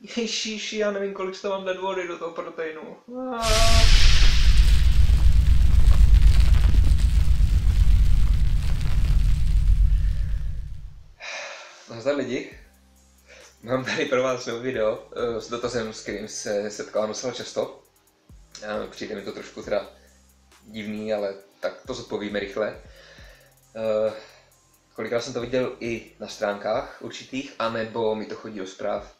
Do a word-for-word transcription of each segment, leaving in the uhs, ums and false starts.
Ježiši, já nevím, kolik to mám dát vody do toho proteinu. Nazdar lidi, mám tady pro vás nový video s dotazem, s kterým se setkávám docela často. Přijde mi to trošku teda divný, ale tak to zodpovíme rychle. Kolikrát jsem to viděl i na stránkách určitých, anebo mi to chodí do zpráv,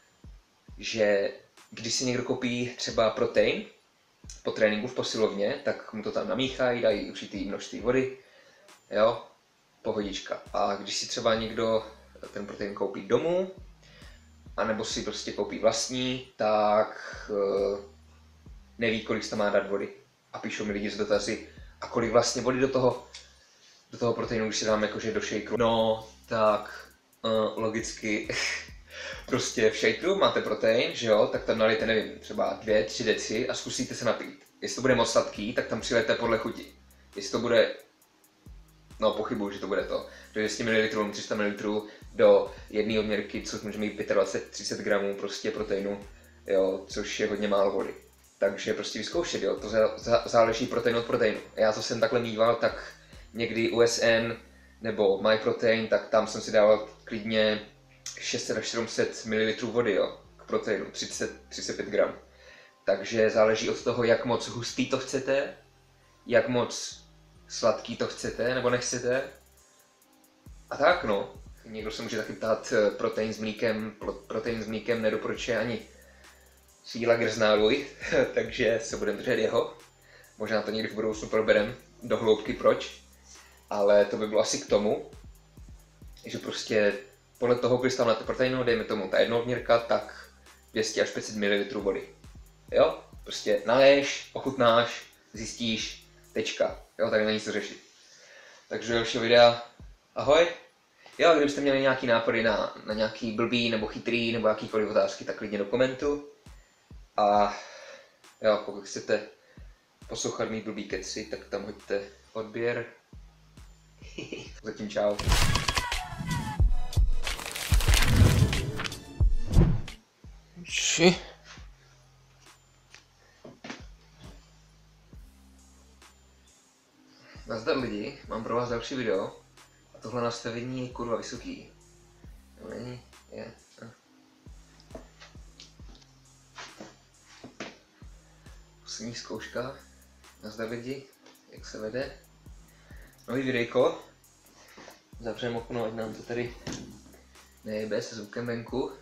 že když si někdo koupí třeba protein po tréninku v posilovně, tak mu to tam namíchají, dají určitý množství vody, jo, pohodička. A když si třeba někdo ten protein koupí domů, anebo si prostě koupí vlastní, tak uh, neví, kolik se tam má dát vody. A píšou mi lidi z dotazy, a kolik vlastně vody do toho, do toho proteinu, když si dám jakože do shakeru. No, tak uh, logicky, prostě v shakeru máte protein, že jo, tak tam nalijete, nevím, třeba dvě, tři deci a zkusíte se napít. Jestli to bude moc sladký, tak tam přilejte podle chuti. Jestli to bude, no pochybuju, že to bude to, do dvě stě mililitrů, tři sta mililitrů do jedné odměrky, což může mít dvacet pět až třicet gramů prostě proteinu, jo, což je hodně málo vody. Takže prostě vyzkoušet, jo, to za, za, záleží protein od proteinu. Já to jsem takhle mýval, tak někdy U S N nebo MyProtein, tak tam jsem si dával klidně šest set až sedm set mililitrů vody, jo, k proteinu, třicet až třicet pět gramů. Takže záleží od toho, jak moc hustý to chcete, jak moc sladký to chcete nebo nechcete. A tak no, někdo se může taky ptát, protein s mlíkem, protein s mlíkem nedoporučuje ani síla grználuj, takže se budeme držet jeho. Možná to někdy v budoucnu proberem do hloubky proč, ale to by bylo asi k tomu, že prostě podle toho, když tam na to proteinu, dejme tomu ta jednoodměrka, tak dvě stě až pět set mililitrů vody. Jo? Prostě naléš, ochutnáš, zjistíš, tečka. Jo, tady není co řešit. Takže dalšího videa, ahoj. Jo, kdybyste měli nějaký nápady na, na nějaký blbý nebo chytrý nebo jakýkoliv otázky, tak klidně do komentu. A jo, pokud chcete poslouchat mý blbý keci, tak tam hoďte odběr. Zatím čau. Či? Nazdar lidi, mám pro vás další video. A tohle nastavení je kurva vysoký. No není? Je. Poslední zkouška. Nazdar lidi, jak se vede. Nový videjko. Zavřeme okno, ať nám to tady nejebe se zvukem venku.